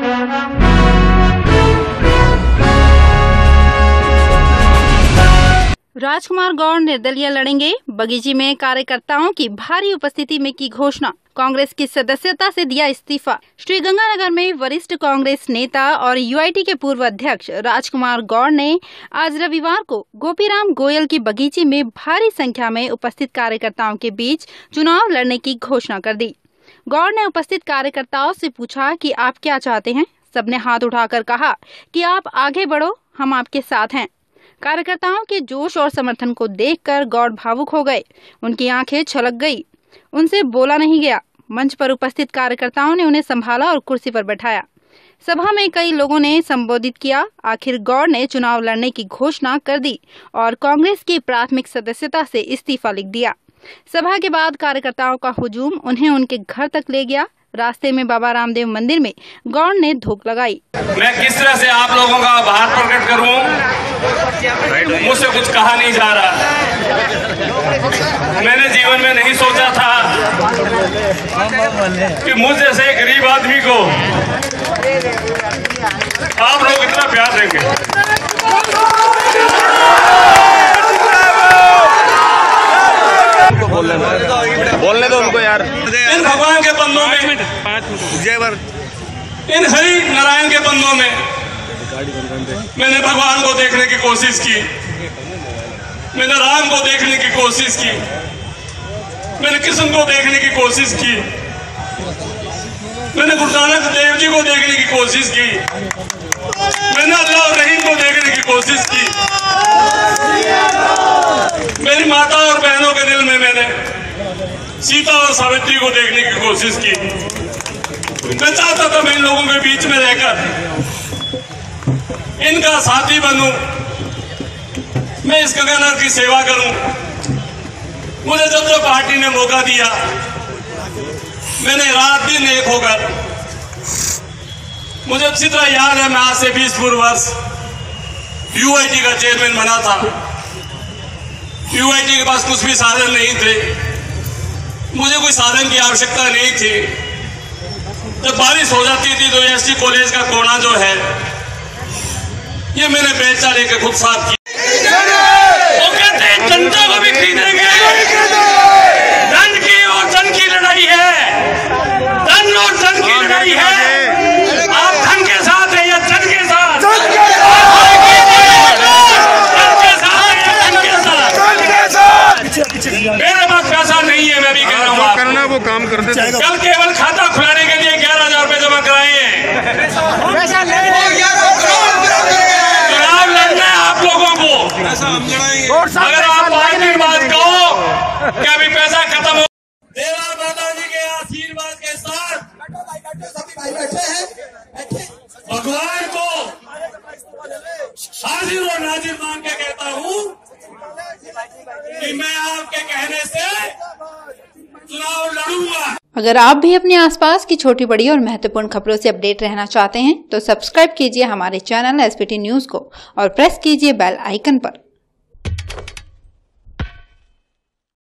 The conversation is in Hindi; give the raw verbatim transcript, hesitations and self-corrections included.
राजकुमार गौड़ निर्दलीय लड़ेंगे, बगीची में कार्यकर्ताओं की भारी उपस्थिति में की घोषणा। कांग्रेस की सदस्यता से दिया इस्तीफा। श्रीगंगानगर में वरिष्ठ कांग्रेस नेता और यूआईटी के पूर्व अध्यक्ष राजकुमार गौड़ ने आज रविवार को गोपीराम गोयल की बगीची में भारी संख्या में उपस्थित कार्यकर्ताओं के बीच चुनाव लड़ने की घोषणा कर दी। गौड़ ने उपस्थित कार्यकर्ताओं से पूछा कि आप क्या चाहते हैं। सबने हाथ उठाकर कहा कि आप आगे बढ़ो, हम आपके साथ हैं। कार्यकर्ताओं के जोश और समर्थन को देखकर गौड़ भावुक हो गए। उनकी आंखें छलक गई। उनसे बोला नहीं गया। मंच पर उपस्थित कार्यकर्ताओं ने उन्हें संभाला और कुर्सी पर बैठाया। सभा में कई लोगों ने संबोधित किया। आखिर गौड़ ने चुनाव लड़ने की घोषणा कर दी और कांग्रेस की प्राथमिक सदस्यता से इस्तीफा लिख दिया। सभा के बाद कार्यकर्ताओं का हुजूम उन्हें उनके घर तक ले गया। रास्ते में बाबा रामदेव मंदिर में गौड़ ने धूप लगाई। मैं किस तरह से आप लोगों का आभार प्रकट करूं, मुझसे कुछ कहा नहीं जा रहा। मैंने जीवन में नहीं सोचा था कि मुझ जैसे एक गरीब आदमी को आप लोग इतना प्यार देंगे। बोलने दो बोलने दो उनको यार। इन भगवान के बंदों में, इन हरि नारायण के बंदों में मैंने भगवान को देखने की कोशिश की, मैंने राम को देखने की कोशिश की, मैंने कृष्ण को देखने की कोशिश की, मैंने गुरु नानक देव जी को देखने की कोशिश की, मैंने अल्लाह और रहीम को देखने की कोशिश की। मेरी माता और बहनों के दिल में मैंने सीता और सावित्री को देखने की कोशिश की। मैं चाहता था मैं इन लोगों के बीच में रहकर इनका साथी बनूं, मैं इस गंगानगर की सेवा करूं। मुझे जब जब पार्टी ने मौका दिया, मैंने रात दिन एक होकर, मुझे अच्छी तरह याद है, मैं आज से बीस पूर्व वर्ष यूआईटी का चेयरमैन बना था। यूआईटी के पास कुछ भी साधन नहीं थे, मुझे कोई साधन की आवश्यकता नहीं थी। जब बारिश हो जाती थी तो एसटी कॉलेज का कोना जो है ये मैंने बेचा लेकर खुद साफ किया। वो कहते हैं जनता को भी खरीदेंगे। धन की और धन की लड़ाई है, धन और धन की लड़ाई है। आप धन के साथ हैं या धन के साथ? धन के साथ। मेरे पास पैसा नहीं है, मैं भी कह रहा हूँ करना वो काम कर देते। कल केवल खाता खुलाने के लिए ग्यारह हजार रुपए जमा कराए हैं। चुनाव लड़ना है आप लोगों को। अगर आप आज की बात कहो कि अभी पैसा खत्म हो, तेरा माता जी के आशीर्वाद के साथ भगवान को हाजिर और नाजिर मान के कहता हूँ कि मैं आपके कहने से चुनाव लड़ूंगा। अगर आप भी अपने आसपास की छोटी बड़ी और महत्वपूर्ण खबरों से अपडेट रहना चाहते हैं तो सब्सक्राइब कीजिए हमारे चैनल एसपीटी न्यूज को और प्रेस कीजिए बेल आइकन पर।